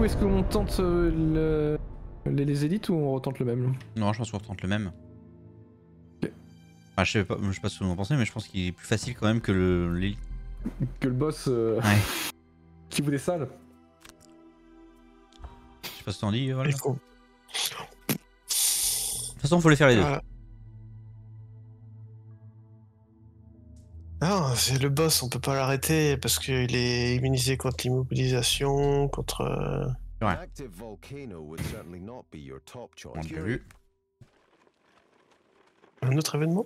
coup, est-ce qu'on tente les élites ou on retente le même? Non, je pense qu'on retente le même. Ok. Enfin, je sais pas ce que vous en pensez, mais je pense qu'il est plus facile quand même que l'élite. Que le boss Ouais. qui vous des salles. Je sais pas ce que t'en dis, voilà. Il De faut... toute façon, faut les faire les deux. Voilà. Non, c'est le boss, on peut pas l'arrêter parce qu'il est immunisé contre l'immobilisation, contre... Ouais. Active volcano would certainly not be your top choice. On l'a déjà vu. Un autre événement?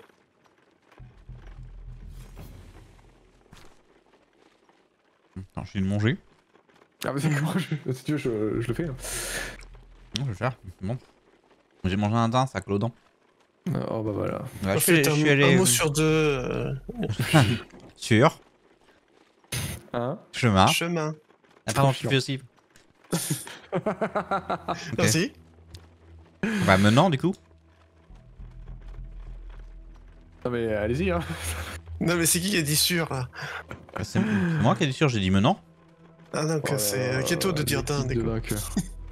Attends, je vais le manger. Ah, mais c'est comment si tu veux, je le fais. Hein. Non, je vais le faire. Bon. J'ai mangé un daim, ça colle aux dents. Oh bah voilà. Ouais, En je fait, suis un allé. mot sur deux. Sur. Hein? Chemin. Chemin. Ah, pardon, Trop tu fais aussi. Ok. Merci. Bah, maintenant, du coup. Non mais allez-y hein. Non, mais c'est qui a dit sûr là? Bah, c'est moi qui ai dit sûr, j'ai dit menant. Ah, non, que c'est Keto de dire d'un, de du coup. vainqueur.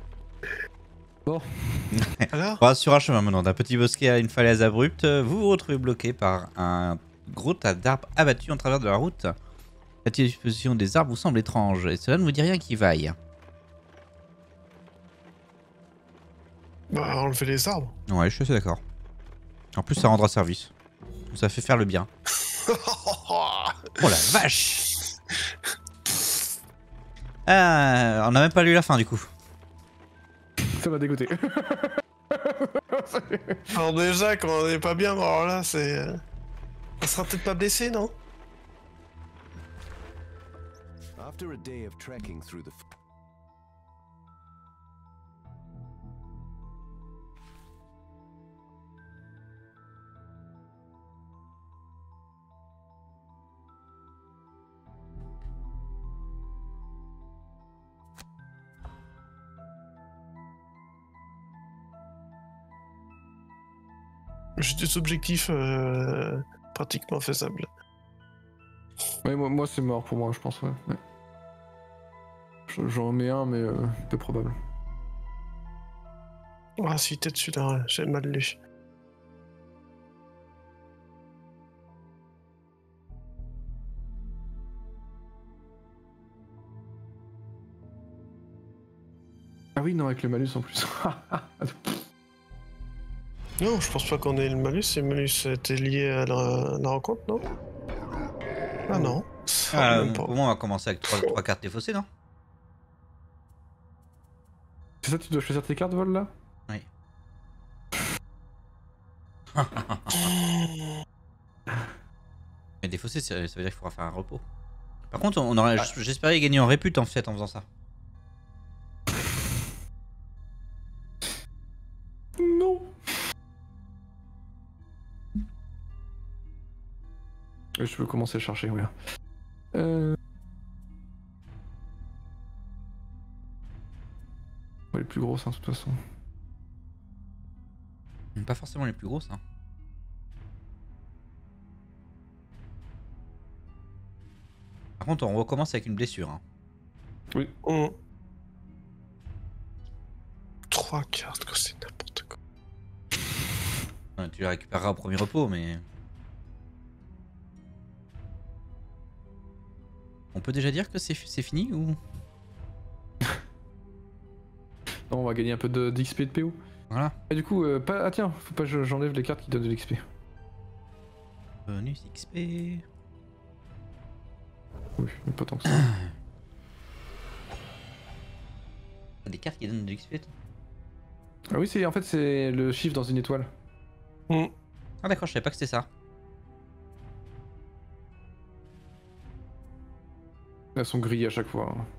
Alors? Bah, sur un chemin menant d'un petit bosquet à une falaise abrupte, vous vous retrouvez bloqué par un gros tas d'arbres abattus en travers de la route. La disposition des arbres vous semble étrange et cela ne vous dit rien qui vaille. Bah, enlever les arbres. Ouais, je suis assez d'accord. En plus, ça rendra service. Ça fait faire le bien. Oh la vache! Ah, on n'a même pas lu la fin du coup. Ça m'a dégoûté. Alors, déjà, quand on est pas bien, alors là, c'est. On sera peut-être pas blessé, non? After a day of trekking through the J'ai des objectifs pratiquement faisables. Ouais, moi c'est mort pour moi, je pense, ouais. J'en mets un, mais peu probable. Ah, si, peut-être celui-là, ouais, j'ai mal lu. Ah oui, non, avec le malus en plus. Non, je pense pas qu'on ait le malus. Le malus était lié à la rencontre, non? Ah non. Ah, même pas. Pour moi, on va commencer avec 3 cartes défaussées, non? C'est ça, tu dois choisir tes cartes, vol là? Oui. Mais défaussé, ça veut dire qu'il faudra faire un repos. Par contre, on aurait, j'espérais gagner en répute en fait en faisant ça. Non. Je peux commencer à chercher, oui. Les plus grosses, hein, de toute façon. Pas forcément les plus grosses, hein. Par contre, on recommence avec une blessure. Hein. Oui. 3 cartes, que c'est n'importe quoi. Ouais, tu la récupéreras au premier repos, mais... On peut déjà dire que c'est fini ou... Non, on va gagner un peu d'XP de PO. Voilà. Et du coup, ah tiens, faut pas que j'enlève les cartes qui donnent de l'XP. Bonus XP... Oui, mais pas tant que ça. Des cartes qui donnent de l'XP. Ah oui, en fait, c'est le chiffre dans une étoile. Ah d'accord, je savais pas que c'était ça. Elles sont grillées à chaque fois. Hein.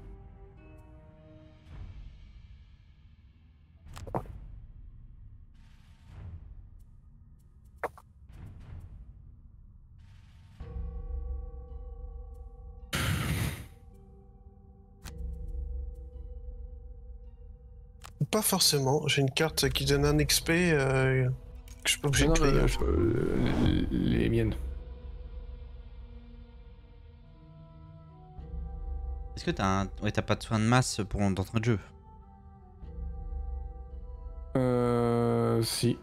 Pas forcément. J'ai une carte qui donne un XP que je suis pas obligé de créer. Les miennes. Est-ce que t'as un... Ouais, t'as pas de soin de masse pour d'entrée de jeu? Si.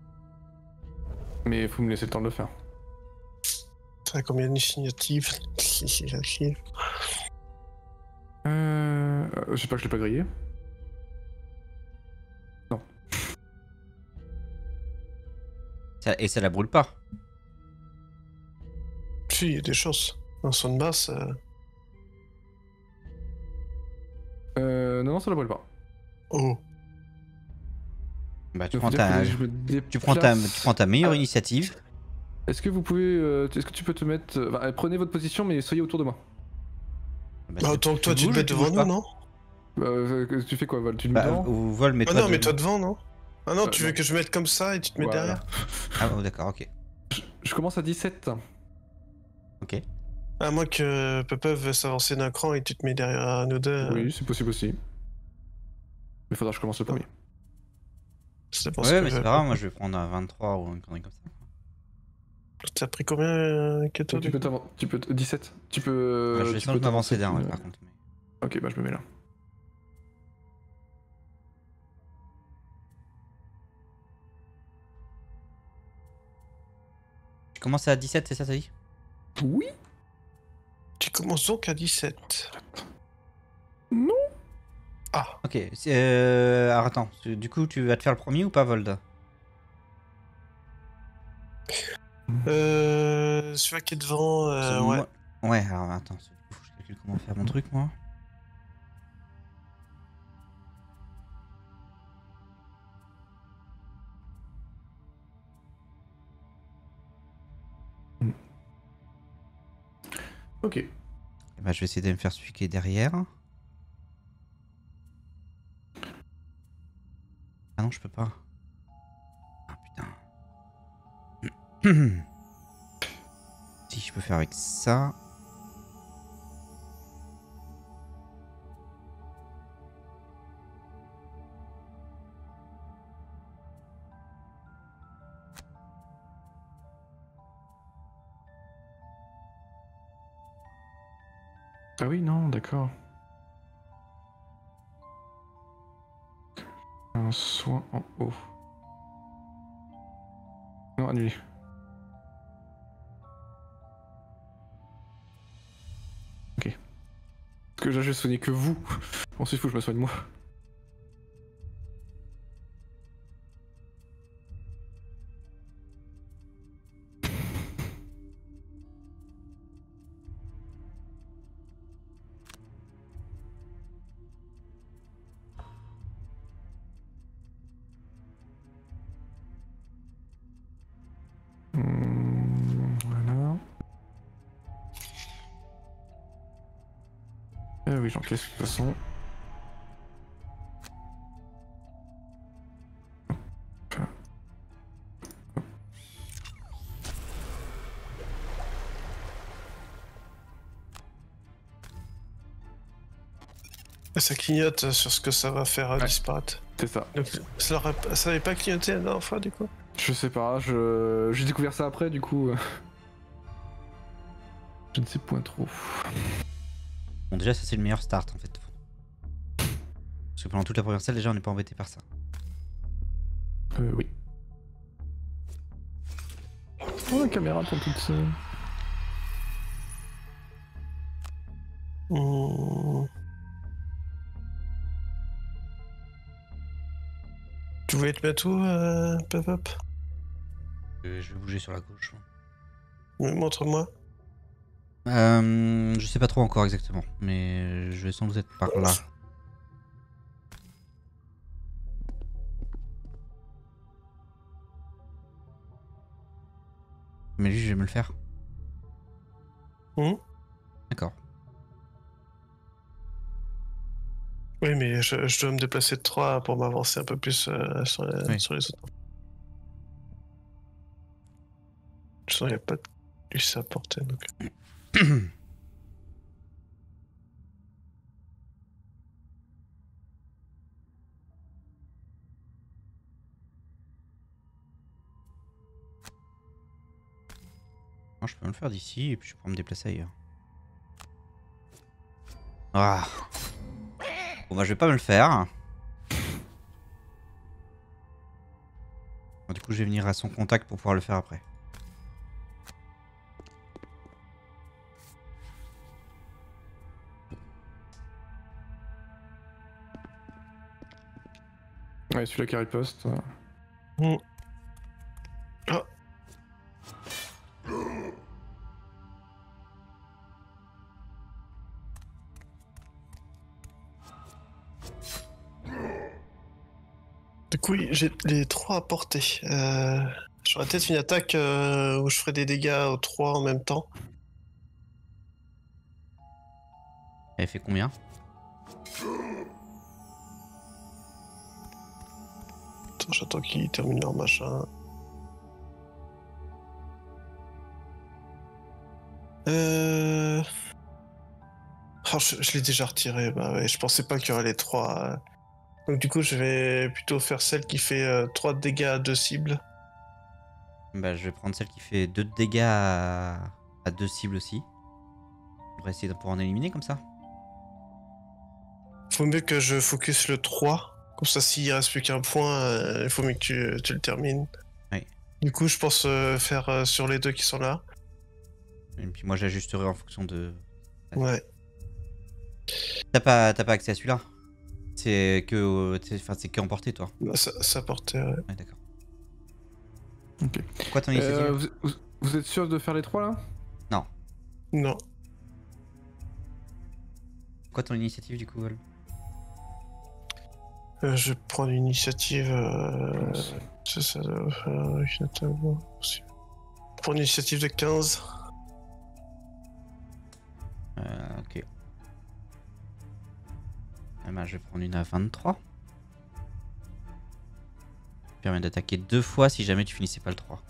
Mais faut me laisser le temps de le faire. T'as combien d'initiatives? Je sais pas que je l'ai pas grillé. Non. Et ça la brûle pas. Si, il y a des chances. Un son de basse. Non, ça la brûle pas. Oh. Bah, tu Donc, prends faut dire ta, que je me tu prends ta, déplace. tu prends ta meilleure initiative. Est-ce que vous pouvez... est-ce que tu peux te mettre... prenez votre position, mais soyez autour de moi. Bah, Bah, tu- autant que toi, tu te bouges ou mets devant bouges nous, pas non? Tu fais quoi, Vol? Tu me Bah, devant ou Vol, Ah mets-toi non, mais de- toi devant, non? Ah non, tu veux non. que je mette comme ça et tu te mets Voilà. derrière? Ah, oh, d'accord, ok. Je commence à 17. Ok. À moins que Pepe veuille s'avancer d'un cran et tu te mets derrière nous deux. Oui, c'est possible aussi. Mais faudra que je commence le premier. Ça dépend ce Ouais, que mais c'est veut. pas grave, moi je vais prendre un 23 ou une connerie comme ça. T'as pris combien que toi, Tu du peux coup t'avancer. 17. Tu peux. Ouais, je vais tu sans peux doute m'avancer t'avancer, d'un, tu- ouais, par contre. Mais... Ok, bah je me mets là. Tu commences à 17, c'est ça, t'as dit? Oui. Tu commences donc à 17. Non. Ah, Ok, alors attends, du coup tu vas te faire le premier ou pas, Vold? celui qui est devant, Parce que ouais. moi- Ouais, alors attends, du coup, faut que je calcule comment faire mon truc, moi. Ok. Bah, je vais essayer de me faire celui qui est derrière. Ah non, je peux pas. Ah putain. Si je peux faire avec ça. Ah oui, non, d'accord. Un soin en haut. Non, annulé. Ok. Parce que là, je vais soigner que vous. Ensuite, il faut que je me soigne moi. Voilà. Oui, j'encaisse de toute façon. Ça clignote sur ce que ça va faire disparaître. C'est ça. Donc, ça avait pas clignoté la dernière fois, du coup? Je sais pas, j'ai découvert ça après, du coup. Je ne sais point trop. Bon, déjà, ça c'est le meilleur start en fait. Parce que pendant toute la première salle, déjà, on n'est pas embêté par ça. Oui. Oh, la caméra pour toute seule. Tu voulais te mettre où, Pep? Je vais bouger sur la gauche. Montre-moi. Je sais pas trop encore exactement, mais je vais sans doute être par là. Mais lui, je vais me le faire. D'accord. Oui, mais je dois me déplacer de 3 pour m'avancer un peu plus sur les autres. Je sens qu'il n'y a pas de plus à porter, donc... Moi, je peux me le faire d'ici et puis je pourrais me déplacer ailleurs. Ah. Bon bah je vais pas me le faire. Bon, du coup, je vais venir à son contact pour pouvoir le faire après. Ouais, celui-là qui riposte. Mm. Ah. Du coup, j'ai les 3 à portée. J'aurais peut-être une attaque où je ferais des dégâts aux 3 en même temps. Elle fait combien? Attends, j'attends qu'ils terminent leur machin. Oh, je l'ai déjà retiré, bah ouais, je pensais pas qu'il y aurait les 3. Donc du coup, je vais plutôt faire celle qui fait 3 dégâts à 2 cibles. Bah, je vais prendre celle qui fait 2 dégâts à 2 cibles aussi. On va essayer de pouvoir en éliminer comme ça. Faut mieux que je focus le 3. Comme ça, s'il reste plus qu'un point, il faut mieux que tu le termines. Oui. Du coup, je pense faire sur les 2 qui sont là. Et puis moi, j'ajusterai en fonction de... Ouais. T'as pas accès à celui-là? C'est que... Enfin, c'est que emporté, toi. Bah, ça portait, ouais. Ouais, d'accord. Ok. Quoi ton initiative? Vous êtes sûr de faire les 3 là? Non. Non. Quoi ton initiative du coup, Vol? Je prends l'initiative. Ça doit faire avec une attaque, bon, possible. Je prends une initiative de 15. Ok. Eh ben, je vais prendre une à 23. Permet d'attaquer 2 fois si jamais tu finissais pas le 3.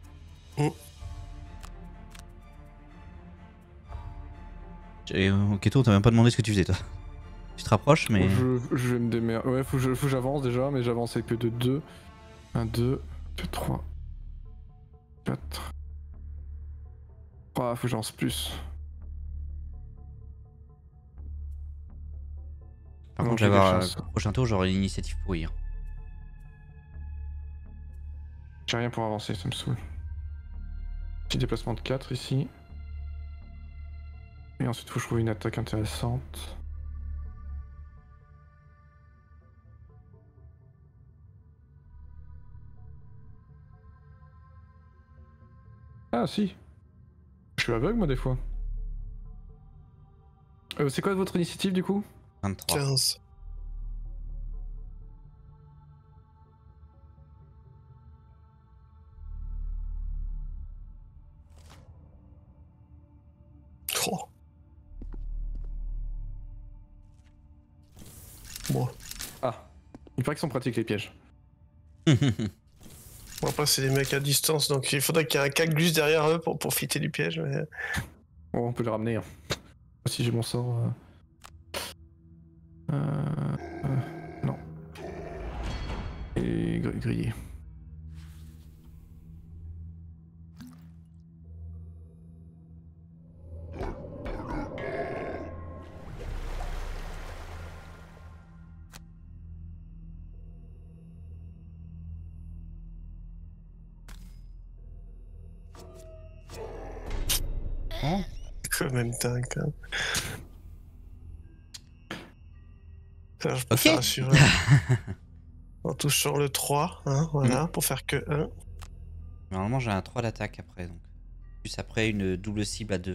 Ok, toi, on t'a même pas demandé ce que tu faisais, toi. Tu te rapproches, mais... Je vais me démerder. Ouais, faut que j'avance déjà, mais j'avance avec que de 2. 1, 2, 2, 3. 4. Ah, faut que j'avance plus. Par Non, contre, j'ai des j'avais chances. au prochain tour, j'aurai une initiative pourrie. Hein. J'ai rien pour avancer, ça me saoule. Petit déplacement de 4 ici. Et ensuite, faut que je trouve une attaque intéressante. Ah si. Je suis aveugle moi des fois. C'est quoi votre initiative du coup? 23. 15. Oh. Bon. Ah. Il paraît qu'ils sont pratiques les pièges. Bon, après, c'est des mecs à distance, donc il faudrait qu'il y ait un cactus derrière eux pour profiter du piège. Mais... Bon, on peut le ramener. Hein. Si j'ai mon sort. Non. Et grillé. Oh. Quand même dingue, quand même. Alors, je peux faire assurer. En touchant le 3, hein, voilà, pour faire que 1. Normalement, j'ai un 3 d'attaque après, donc. Plus après, une double cible à 2.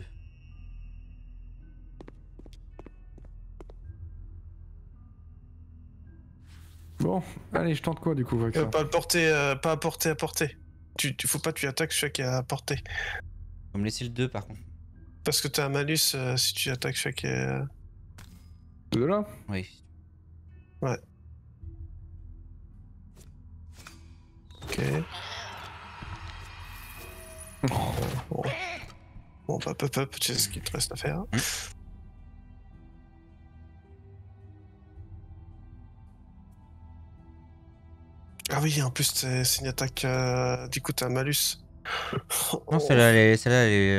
Bon, allez, je tente quoi du coup avec ça? Pas à portée, à portée. Faut pas que tu attaques celui qui est à portée. Faut me laisser le 2 par contre. Parce que t'as un malus si tu attaques celui qui est... De là? Oui. Ouais. Ok. Bon. Bon, bah, hop, tu sais ce qu'il te reste à faire. Ah oui, en plus, c'est une attaque... Du coup, t'as un malus. Non, celle-là, elle est...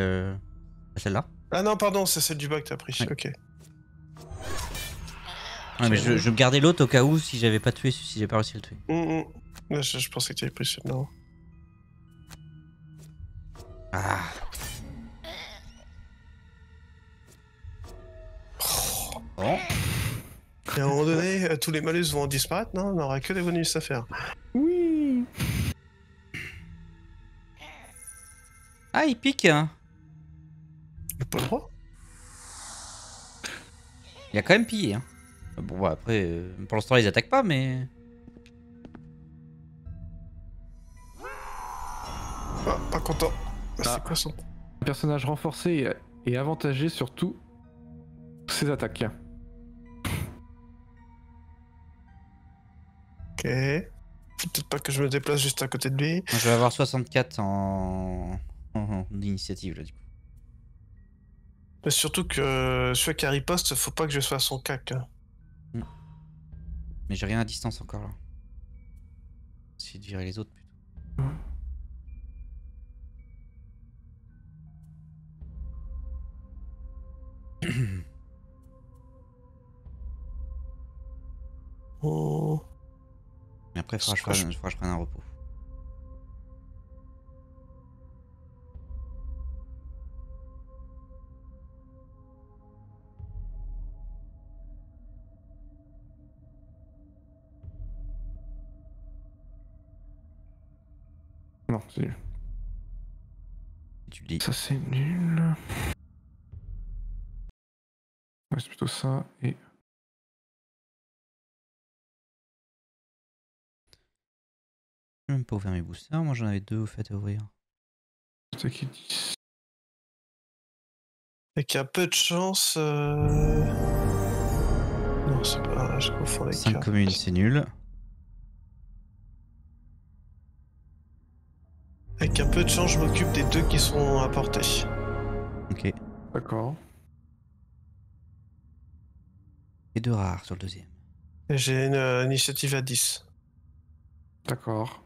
Celle-là. Ah non, pardon, c'est celle du bas que t'as pris. Ouais. Ok. Ouais, mais je me gardais l'autre au cas où si j'avais pas tué, si j'ai pas réussi à le tuer. Ouais, je pensais que tu avais pris celui-là. Ah. Bon. Et à un moment donné, tous les malus vont disparaître, non? On n'aura que des bonus à faire. Oui. Ah, il pique, hein. Il a pas le droit. Il a quand même pillé, hein. Bon, bah, après, pour l'instant, ils attaquent pas, mais... Ah, pas content. Ah. C'est quoi son... Un personnage renforcé et avantagé sur tous ses attaques. Ok. Faut peut-être pas que je me déplace juste à côté de lui. Moi, je vais avoir 64 en initiative, là, du coup. Mais surtout que celui qui riposte, faut pas que je sois à son cac. Hein. Mais j'ai rien à distance encore, là. Essayer de virer les autres, plutôt. Oh. Mais après, il faudra que je prenne un repos. Non, c'est nul. Et tu le dis. Ça, c'est nul. Ouais, c'est plutôt ça. Et Je peux même pas ouvrir mes boosters. Moi, j'en avais 2 au fait à ouvrir. c'est qui dit. Et qu'il y a peu de chance. Non, c'est pas. Je confonds les 5 cartes. communes, c'est nul. Avec un peu de chance, je m'occupe des 2 qui sont à portée. Ok. D'accord. Et 2 rares sur le deuxième. Et j'ai une initiative à 10. D'accord.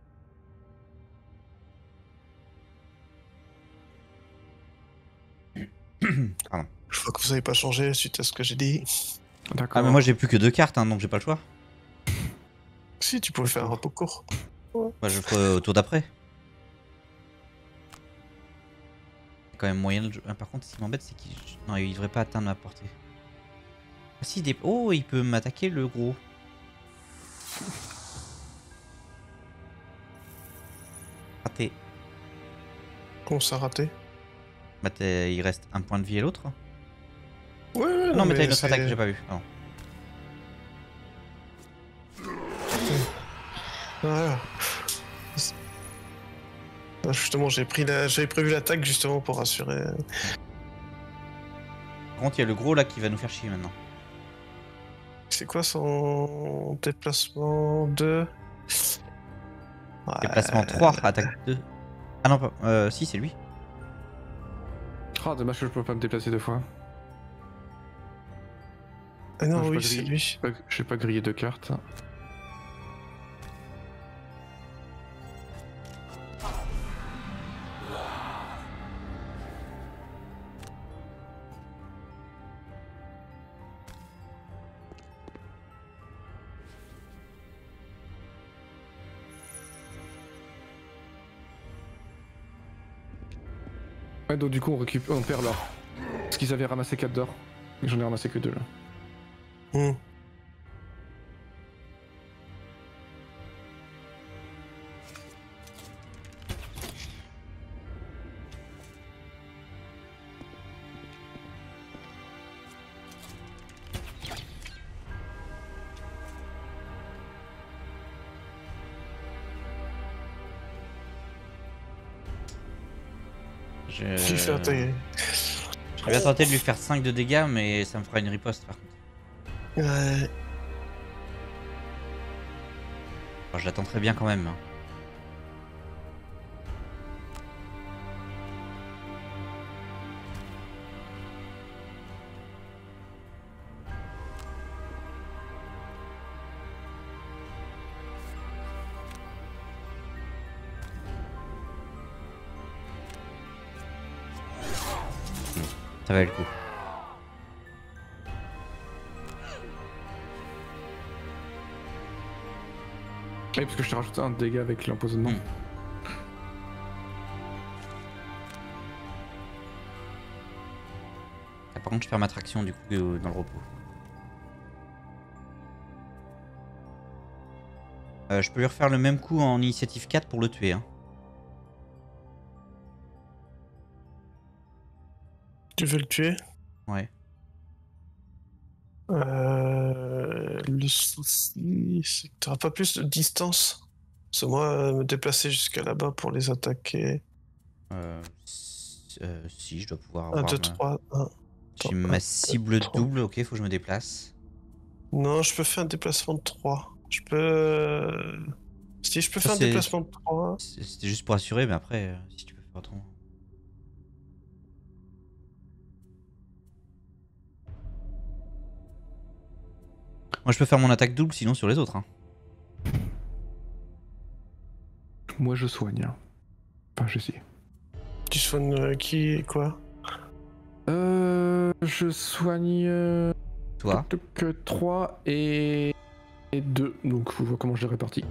Pardon. Je vois que vous avez pas changé suite à ce que j'ai dit. D'accord. Ah, mais moi, j'ai plus que 2 cartes, hein, donc j'ai pas le choix. Si, tu pouvais faire un repos court. Bah, je le ferai au tour d'après. Il y a quand même moyen de... Par contre, ce qui m'embête, c'est qu'il... Non, il devrait pas atteindre ma portée. Ah si, oh, il peut m'attaquer, le gros. Raté. Comment ça raté? Bah, il reste un point de vie à l'autre. Ouais, Ah non, mais t'as une autre attaque que j'ai pas vue. Pardon. Voilà. Ah, justement, j'avais prévu l'attaque justement pour rassurer. Par contre, il y a le gros là qui va nous faire chier maintenant. C'est quoi son déplacement 2? Ouais. Déplacement 3, attaque 2. Ah non, pas... si, c'est lui. Ah, dommage que je peux pas me déplacer 2 fois. Ah non, Ah, oui, c'est lui. Je sais pas griller 2 cartes. Ouais, donc du coup on perd l'or. Parce qu'ils avaient ramassé 4 d'or. Et j'en ai ramassé que 2 là. Hmm. Je Je vais tenter de lui faire 5 de dégâts, mais ça me fera une riposte par contre. Ouais. Enfin, je l'attends très bien quand même. Ça va le coup. Oui, parce que je t'ai rajouté un dégât avec l'empoisonnement. Ah, par contre, je perds ma traction du coup dans le repos. Je peux lui refaire le même coup en initiative 4 pour le tuer. Hein. Tu veux le tuer? Ouais. Le souci, c'est que t'auras pas plus de distance. C'est moi me déplacer jusqu'à là-bas pour les attaquer. Si, je dois pouvoir 1, avoir 2, 3, 1. J'ai ma cible double, ok, faut que je me déplace. Non, je peux faire un déplacement de 3. Je peux. Si je peux Ça, faire un c'est- déplacement de 3. C'était juste pour assurer, mais après, si tu peux faire autrement. Moi, je peux faire mon attaque double, sinon sur les autres. Hein. Moi je soigne. Hein. Enfin, j'essaie. Tu soignes qui et quoi? Je soigne. Toi. 3 et 2. Donc faut voir comment je les répartis.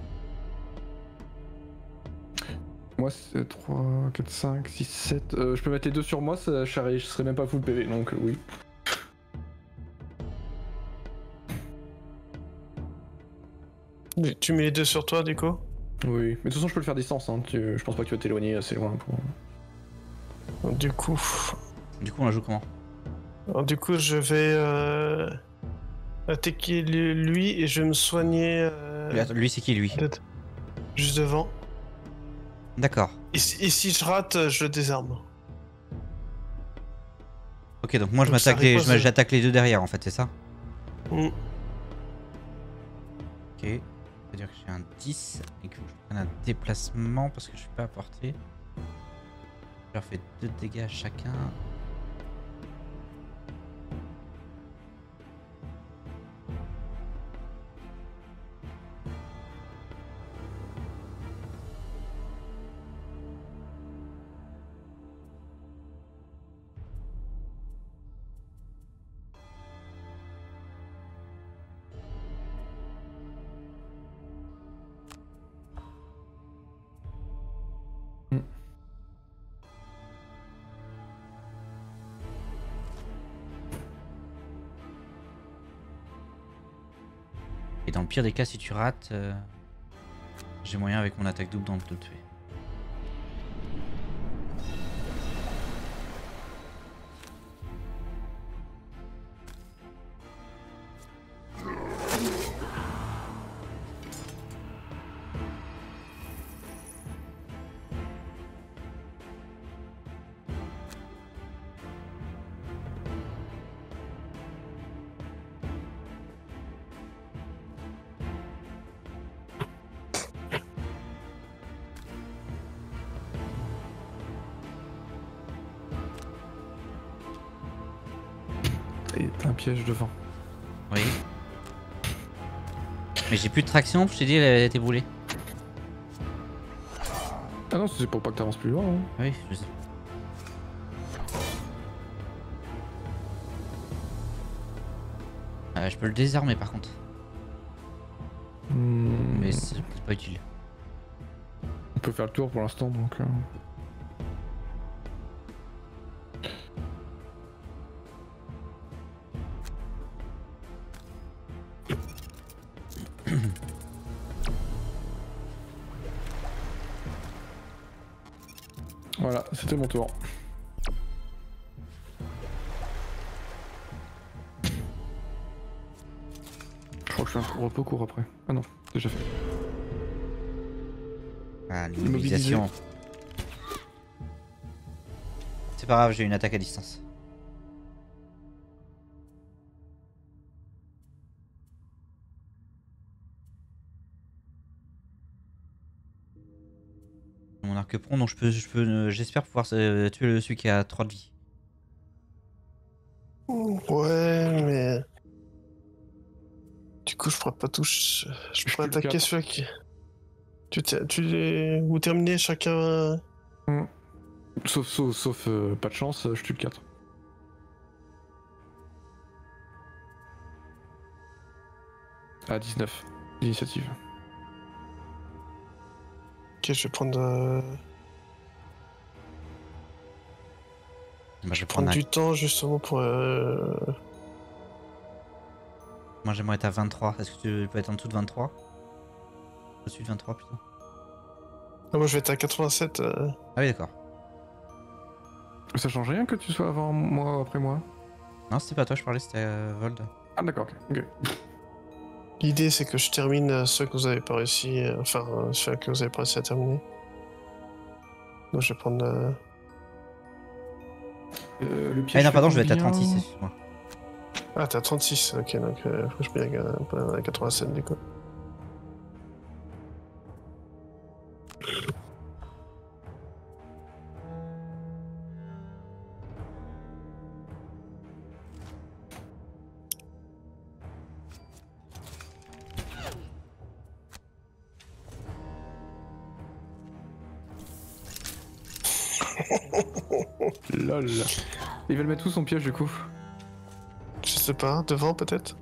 Moi c'est 3, 4, 5, 6, 7. Je peux mettre les 2 sur moi, ça, je serais même pas full PV, donc oui. Tu mets les 2 sur toi, du coup? Oui, mais de toute façon je peux le faire à distance, hein. Je pense pas que tu vas t'éloigner assez loin pour... Du coup, on la joue comment? je vais attaquer lui et je vais me soigner Lui, c'est qui, lui? juste devant. D'accord. Et si je rate, je le désarme. Ok, donc moi, Donc ça repose- j'attaque les deux derrière, en fait, c'est ça? Mm. Ok. C'est-à-dire que j'ai un 10 et que je prenne un déplacement parce que je suis pas à portée. Je leur fais 2 dégâts chacun. Et dans le pire des cas, si tu rates, j'ai moyen avec mon attaque double de le tuer. Et t'as un piège devant. Oui. Mais j'ai plus de traction, je t'ai dit, elle a été brûlée. Ah non, c'est pour pas que t'avances plus loin. Hein. Oui, je sais. Je peux le désarmer par contre. Mais c'est pas utile. On peut faire le tour pour l'instant donc. Voilà, c'était mon tour. Je crois que je fais un repos court après. Ah non, déjà fait. Ah, l'immobilisation. C'est pas grave, j'ai une attaque à distance. Mon arc prompt, donc j'espère pouvoir tuer celui qui a 3 de vie. Ouais, mais. Du coup, je pourrais pas toucher. Je pourrais tue le attaquer 4. celui qui. Vous terminez chacun. Sauf pas de chance, je tue le 4. À 19 d'initiative. Ok, je vais prendre, Bah, je vais prendre prendre du temps justement pour. Moi j'aimerais être à 23. Est-ce que tu peux être en dessous de 23? Au-dessus de 23 plutôt. Ah, moi je vais être à 87. Ah oui d'accord. Ça change rien que tu sois avant moi ou après moi? Non c'était pas toi je parlais, c'était Vold. Ah d'accord, ok. L'idée c'est que je termine ceux que vous avez pas réussi, enfin ceux que vous avez pas réussi à terminer. Donc je vais prendre. Le Ah piège non fait pardon je vais être à combien? 36 excuse-moi. Ah, t'es à 36, ok, donc faut que je mette à 87 du coup. Lol. Il va le mettre où son piège du coup? Je sais pas, devant peut-être.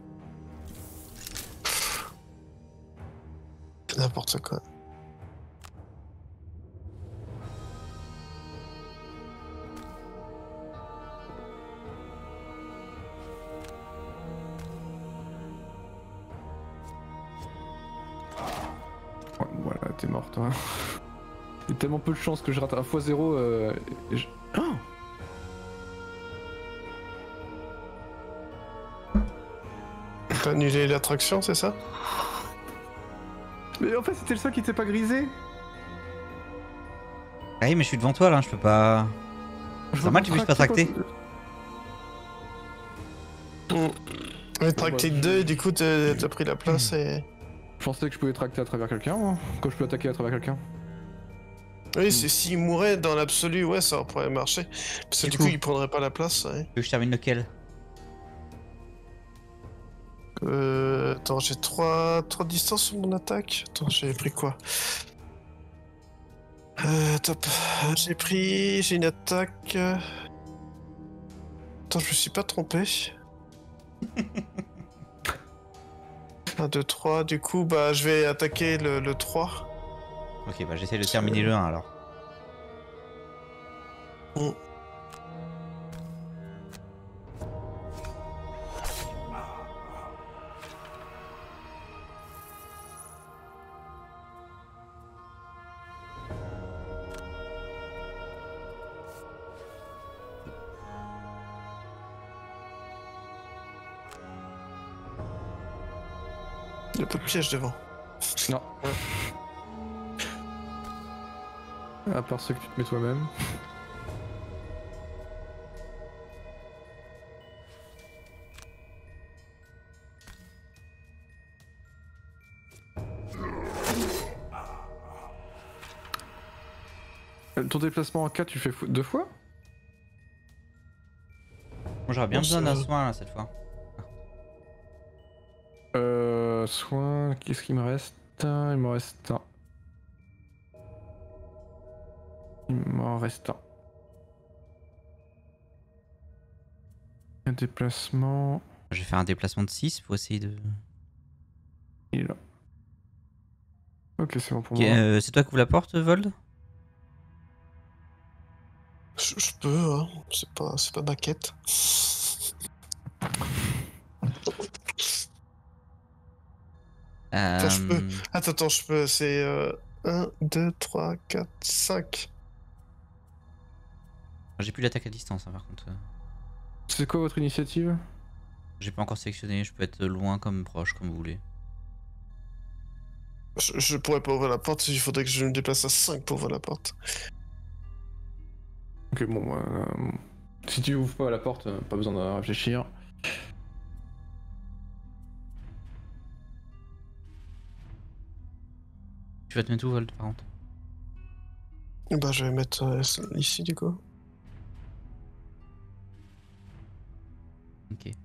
N'importe quoi. Ouais, voilà, t'es mort toi. Il y a tellement peu de chance que je rate un x0. Oh, T'as annulé l'attraction, c'est ça? mais en fait c'était le seul qui t'est pas grisé. Ah oui mais je suis devant toi là, je peux pas... C'est normal tu puisses pas tracter. Ouais, tracté bah, 2, du coup t'as pris la place et. Je pensais que je pouvais tracter à travers quelqu'un, moi. Quand je peux attaquer à travers quelqu'un. Oui, s'il mourait dans l'absolu, ouais, ça pourrait marcher. Parce que Du du coup, coup. il prendrait pas la place. Ouais. Tu veux que je termine lequel? Attends, j'ai 3 distances sur mon attaque. Attends, j'ai pris quoi? Top. J'ai une attaque. Attends, je me suis pas trompé. 1, 2, 3. Du coup, bah, je vais attaquer le 3. Ok bah j'essaie de terminer le 1 alors. Mm. Il y a pas de piège devant. Non. À part ceux que tu te mets toi-même. Ton déplacement en 4, tu fais 2 fois? Moi j'aurais bien Bon, besoin ça d'un va. soin là cette fois. Soin, qu'est-ce qu'il me reste? Il m'en reste un. Il m'en reste un. Un déplacement. Je vais faire un déplacement de 6 pour essayer de... Il est là. Ok, c'est bon pour Ok, moi. c'est toi qui ouvre la porte Vold? Je peux, hein. C'est pas ma quête. Enfin, je peux. Attends, je peux. C'est 1, 2, 3, 4, 5. J'ai plus l'attaque à distance hein, par contre. C'est quoi votre initiative? J'ai pas encore sélectionné, je peux être loin comme proche, comme vous voulez. Je pourrais pas ouvrir la porte, il faudrait que je me déplace à 5 pour ouvrir la porte. Ok, bon, si tu ouvres pas la porte, pas besoin de réfléchir. Tu vas te mettre où Vold par contre? Bah, je vais mettre ici du coup. Ok.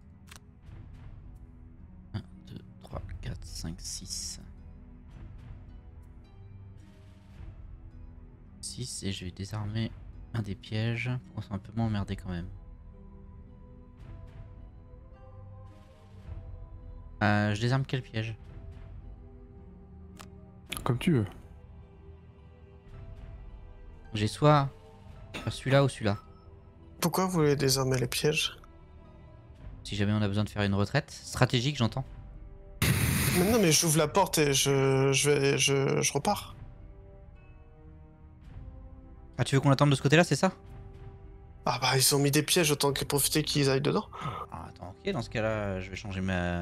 1, 2, 3, 4, 5, 6. 6 et je vais désarmer un des pièges pour un peu m'emmerder quand même. Je désarme quel piège? Comme tu veux. J'ai soit celui-là ou celui-là. Pourquoi vous voulez désarmer les pièges? Si jamais on a besoin de faire une retraite. Stratégique, j'entends. Mais non, mais j'ouvre la porte et je repars. Ah, tu veux qu'on attende de ce côté-là, c'est ça? Ah bah ils ont mis des pièges, autant que profiter qu'ils aillent dedans. Ah, attends, ok, dans ce cas-là, je vais changer ma...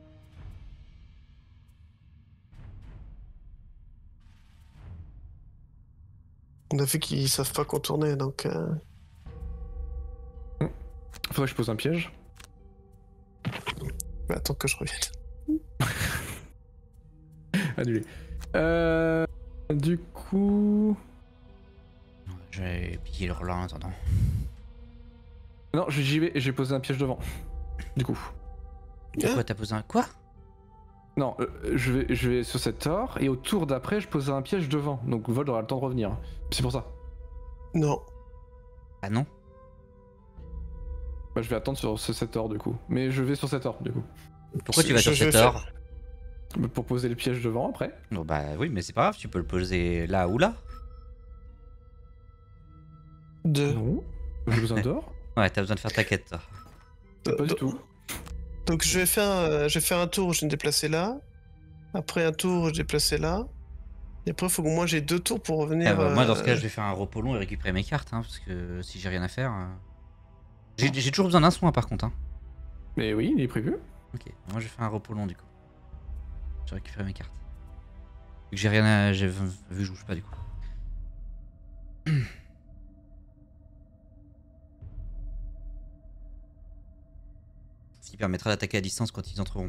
On a vu qu'ils savent pas contourner, donc... Faudrait que je pose un piège. bah, attends que je revienne. Annulé. Du coup... Je vais piquer le relais en attendant. Non, j'y vais et j'ai posé un piège devant. Du coup. Quoi, t'as posé un... Quoi? Non, je vais sur cette tor et au tour d'après, je pose un piège devant. Donc Vold aura le temps de revenir. C'est pour ça. Non. Ah non? Bah, je vais attendre sur cette tor du coup. Mais je vais sur cette tor du coup. Pourquoi tu vas sur Je vais cette or? Pour poser le piège devant après. Bon bah oui, mais c'est pas grave, tu peux le poser là ou là. Deux. Non. J'ai besoin d'or. Ouais, t'as besoin de faire ta quête, toi. Pas du tout. Donc je vais faire un tour où je vais me déplacer là. Après un tour, je vais déplacer là. Et après, il faut que moi j'ai 2 tours pour revenir. Ah bah, moi, dans ce cas, je vais faire un repos long et récupérer mes cartes, hein, parce que si j'ai rien à faire... J'ai toujours besoin d'un soin, par contre. Hein. Mais oui, il est prévu. Ok, moi je vais faire un repos long, du coup. Je vais récupérer mes cartes. Vu que j'ai rien à... Vu que je bouge pas, du coup. Ce qui permettra d'attaquer à distance quand ils entreront.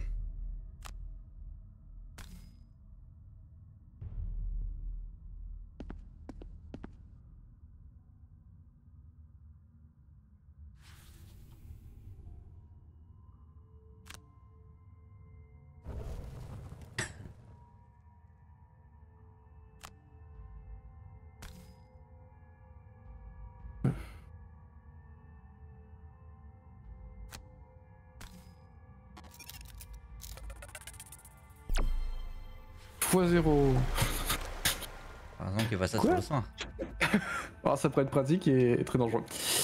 x0. Par exemple, qu'il va ça Quoi sur le soin. Alors ça pourrait être pratique et très dangereux.